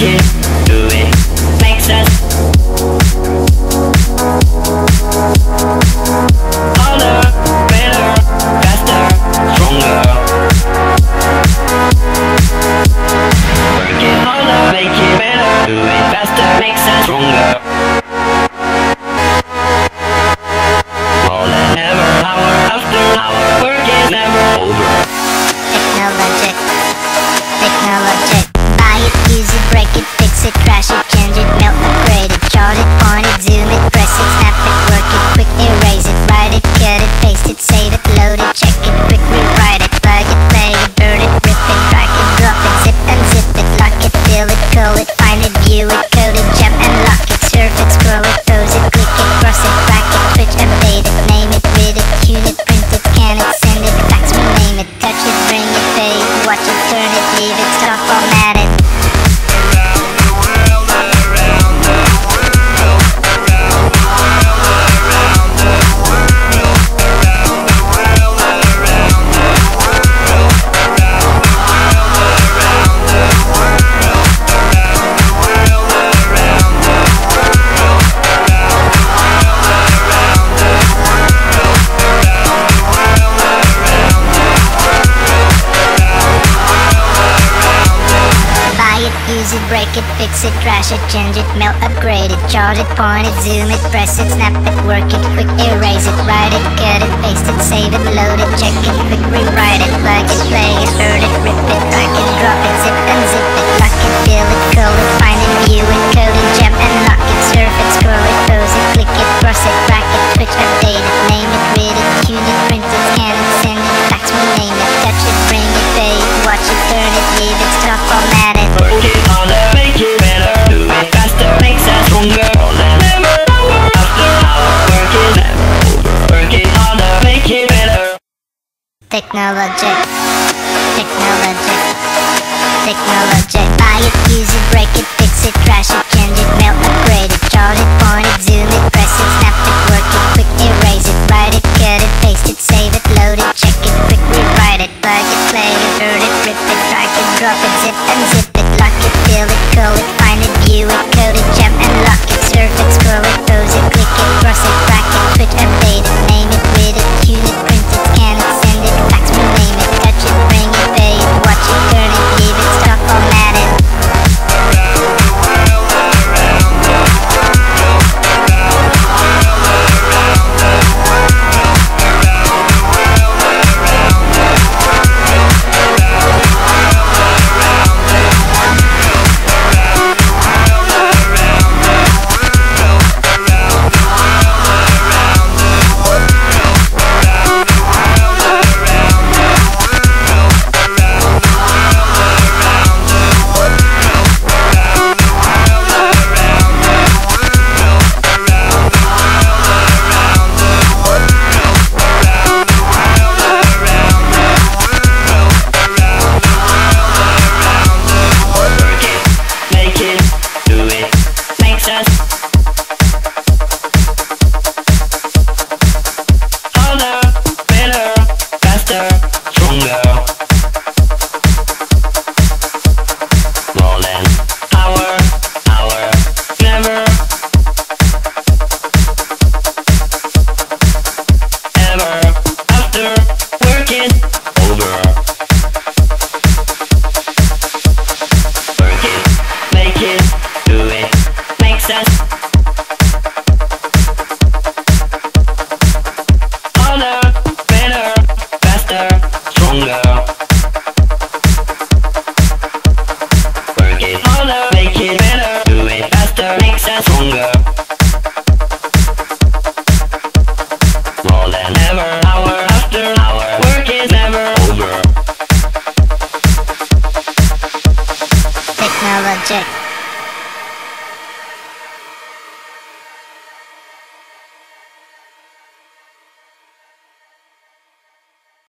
it, do it, makes us harder, better, faster, stronger. Work it harder, make it better, do it faster, makes us stronger. More than ever, hour after hour, work is never over. Technologic, technologic. Buy it, use it, break it, fix it, crash it, change it, melt, upgrade it, chart it, point it, zoom it, press it, snap it, work it, quick erase it, write it, cut it, paste it, save it, load it, check it, quick rewrite it, plug it, play it, burn it, rip it, drag it, drop it, zip and zip it, lock it, fill it, call it, find it, view it, code it, jump and lock it, surf it, scroll it, pose it, click it, cross it, back it, switch, update it, name it, read it, tune it, print it, scan it, send it, fax, rename it, touch it, bring it, pay it, watch it, turn it, leave it, stop, format it. Use it, break it, fix it, crash it, change it, melt, upgrade it, chart it, point it, zoom it, press it, snap it, work it, quick erase it, write it, cut it, paste it, save it, load it, check it, quick rewrite it, plug it, play it, burn it, rip it, drag it, drop it, zip and zip it, lock it, fill it, call it, find it, view it, code it, jump and lock it, surf it, scroll it, pose it, click it, cross it, back it, switch, update it, name it, read it, tune it, print it, scan it, send it, fax, rename it, touch it, bring it, pay it, watch it, turn it, leave it, stop, format it. Work it harder, make it better, do it faster, makes us stronger. More than ever, hour after hour, work is never over. Work it harder, make it better. Technologic, technologic, technologic. Buy it, use it, break it, fix it, crash it, change it, melt, upgrade it, chart it, point it, zoom it, press it, snap it, work it, quick erase it, write it, cut it, paste it, save it, load it, check it, quick rewrite it, plug it, play it, burn it, rip it, drag it, drop it, zip and zip it, lock it, fill it, call it, find it, view it, code it, jump and lock it, surf it, scroll it, pose it, click it, cross it, back it, switch, update it, name it, read it, tune it, print it, scan it, send it, fax, rename it, touch it, bring it, pay it, watch it, turn it, leave it, stop, format it. Technologic.